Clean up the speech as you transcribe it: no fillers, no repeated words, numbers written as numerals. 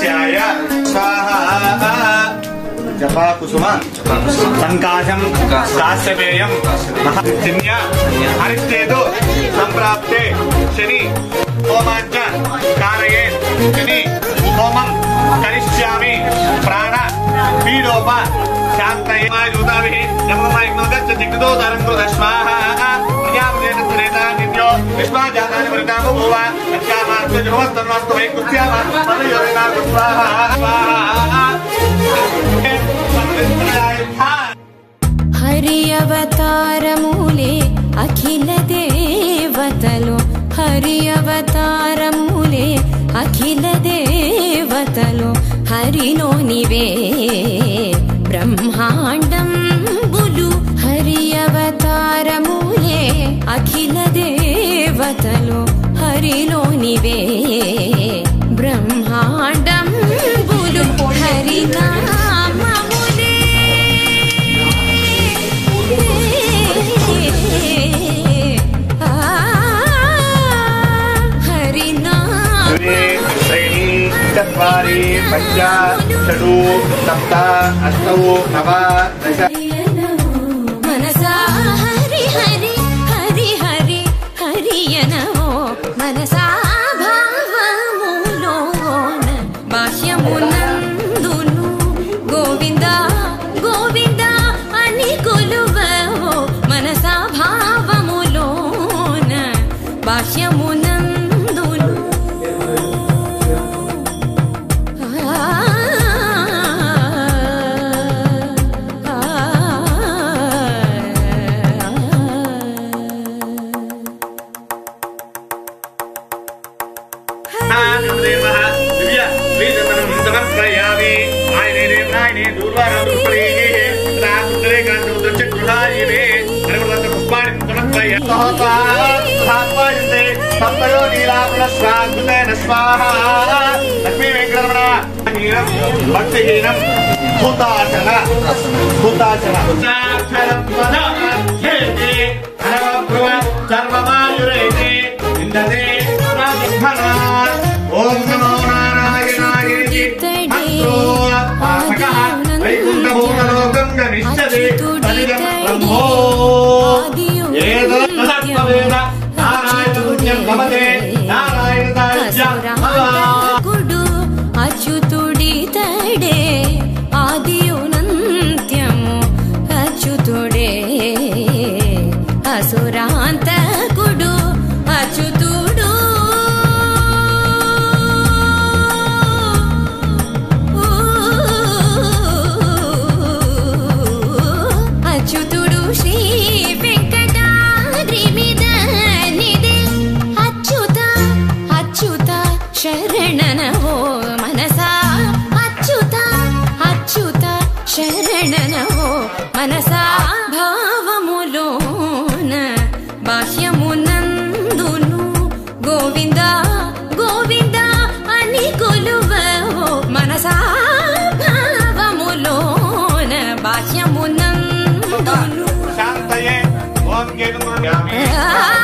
स्वाध्याय स्वाहा जपा कुसुम संकाशम काश्यपेयम महाचिन्य हरिश्चेतु संप्राप्ते शनि होमांच कारये शनि होमं करिष्यामि प्राण पीडोप शांतये मायुताभिः यममायिग्नोदच्च जिग्दो दारङ्कृत स्वाहा प्रजापतेन त्रेता नित्यो विश्वाजातानि वृतामो भुवा यत्कामार्थ जगवत्तन्वास्तु वैकुत्स्याम मनोयोरेना स्वाहा स्वाहा हरि अवतार मूले अखिल देवतलो हरि अवतार मूले अखिल देवतलो हरिनो निवे ब्रह्मांडं बुलु हरि अवतार मूले अखिल देवतलो हरिनो निवे ब्रह्मांडं बुलु हरिनाम मूले हरिनाम चत्वारि पञ्च षडु सप्त अष्टौ नव दश मनसा हरि हरि हरि हरि हरिय नमो मनसा भावमुलो बाह्यमुనందును గోవింద గోవింద అని కొలువవో మనసా భావములోన బాహ్యమునందును भक्तिहीनम हुताशन हुताशन सर्वमायुरेति इंदते ओम नमो नारायणाय मंत्रो पाठकः वैकुंठभूतलोकं गमिष्यति तदिदं ब्रह्मो एतद्वेद नारायणं भवते नारायणदास्यं गुडु अच्युतुडितडे आदियुनन्त्यमु अच्युतुडे असुरान्तकुडु अच्युतुडु अच्युतुडु श्री वेंकटाद्रिमिदनिदे अच्युत अच्युत शरणनवो मनसा अच्युत अच्युत शरणनवो मनसा भावमुलोन बाह्यमुనందును గోవింద గోవింద అని కొలువవో మనసా భావములోన బాహ్యమునందును शांतये ओम केतुर्यामि